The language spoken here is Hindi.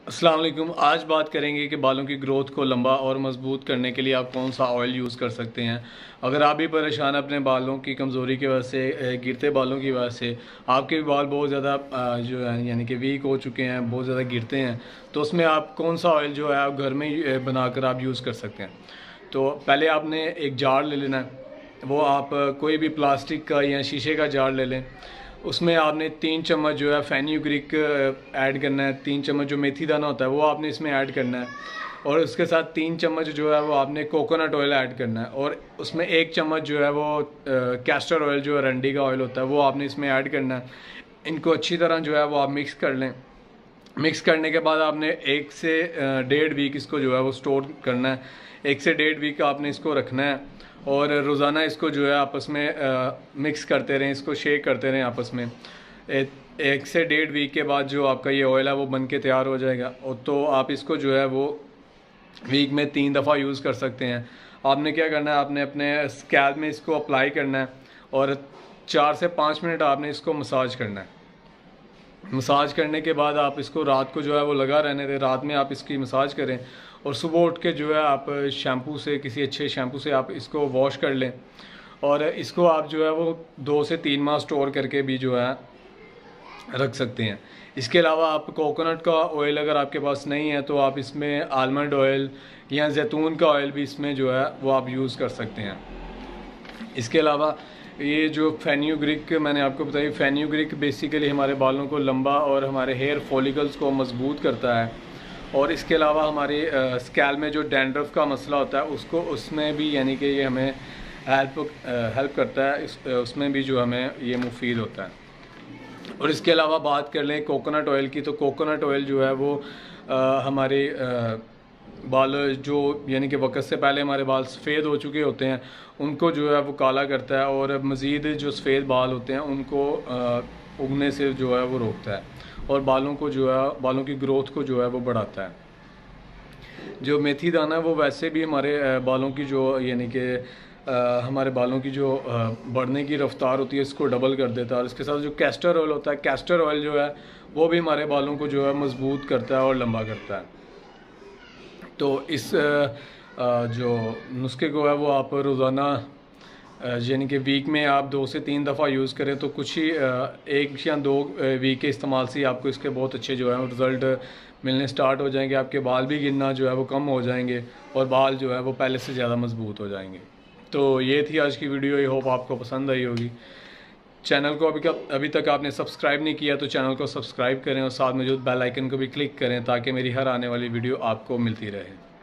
अस्सलाम वालेकुम। आज बात करेंगे कि बालों की ग्रोथ को लंबा और मजबूत करने के लिए आप कौन सा ऑयल यूज़ कर सकते हैं। अगर आप भी परेशान अपने बालों की कमज़ोरी की वजह से, गिरते बालों की वजह से, आपके भी बाल बहुत ज़्यादा जो है यानी कि वीक हो चुके हैं, बहुत ज़्यादा गिरते हैं, तो उसमें आप कौन सा ऑयल जो है आप घर में ही बनाकर आप यूज़ कर सकते हैं। तो पहले आपने एक जार ले लेना है। वो आप कोई भी प्लास्टिक का या शीशे का जार ले लें। उसमें आपने 3 चम्मच जो है फेन्यूग्रीक ऐड करना है। 3 चम्मच जो मेथी दाना होता है वो आपने इसमें ऐड करना है, और उसके साथ 3 चम्मच जो है वो आपने कोकोनट ऑयल ऐड करना है, और उसमें 1 चम्मच जो है वो कैस्टर ऑयल जो अरंडी का ऑयल होता है वो आपने इसमें ऐड करना है। इनको अच्छी तरह जो है वो आप मिक्स कर लें। मिक्स करने के बाद आपने 1 से 1.5 वीक इसको जो है वो स्टोर करना है। 1 से 1.5 वीक आपने इसको रखना है, और रोज़ाना इसको जो है आपस में मिक्स करते रहें, इसको शेक करते रहें आपस में। 1 से 1.5 वीक के बाद जो आपका ये ऑयल है वो बन के तैयार हो जाएगा, और तो आप इसको जो है वो वीक में 3 दफ़ा यूज़ कर सकते हैं। आपने क्या करना है, आपने अपने स्कैल्प में इसको अप्लाई करना है, और 4 से 5 मिनट आपने इसको मसाज करना है। मसाज करने के बाद आप इसको रात को जो है वो लगा रहने दें। रात में आप इसकी मसाज करें, और सुबह उठ के जो है आप शैम्पू से, किसी अच्छे शैम्पू से आप इसको वॉश कर लें, और इसको आप जो है वो 2 से 3 माह स्टोर करके भी जो है रख सकते हैं। इसके अलावा आप कोकोनट का ऑयल अगर आपके पास नहीं है तो आप इसमें आलमंड ऑयल या जैतून का ऑयल भी इसमें जो है वो आप यूज़ कर सकते हैं। इसके अलावा ये जो फेन्यूग्रीक मैंने आपको बताई, फेन्यूग्रीक बेसिकली हमारे बालों को लंबा और हमारे हेयर फॉलिकल्स को मजबूत करता है, और इसके अलावा हमारे स्कैल्प में जो डैंड्रफ का मसला होता है उसको, उसमें भी यानी कि ये हमें हेल्प करता है। उसमें भी जो हमें ये मुफीद होता है। और इसके अलावा बात कर लें कोकोनट ऑयल की, तो कोकोनट ऑयल जो है वो हमारे बाल जो यानी कि वक्त से पहले हमारे बाल सफ़ेद हो चुके होते हैं उनको जो है वो काला करता है, और मज़ीद जो सफ़ेद बाल होते हैं उनको उगने से जो है वो रोकता है, और बालों को जो है, बालों की ग्रोथ को जो है वो बढ़ाता है। जो मेथी दाना है वो वैसे भी हमारे बालों की जो यानी कि हमारे बालों की जो बढ़ने की रफ्तार होती है इसको डबल कर देता है। और इसके साथ जो कैस्टर ऑयल होता है, कैस्टर ऑयल जो है वो भी हमारे बालों को जो है मजबूत करता है और लंबा करता है। तो इस जो नुस्खे को है वो आप रोज़ाना यानी कि वीक में आप 2 से 3 दफ़ा यूज़ करें, तो कुछ ही 1 या 2 वीक के इस्तेमाल से आपको इसके बहुत अच्छे जो है रिज़ल्ट मिलने स्टार्ट हो जाएंगे। आपके बाल भी गिरना जो है वो कम हो जाएंगे, और बाल जो है वो पहले से ज़्यादा मजबूत हो जाएंगे। तो ये थी आज की वीडियो। आई होप आपको पसंद आई होगी। चैनल को अभी तक आपने सब्सक्राइब नहीं किया तो चैनल को सब्सक्राइब करें, और साथ में जो बेल आइकन को भी क्लिक करें ताकि मेरी हर आने वाली वीडियो आपको मिलती रहे।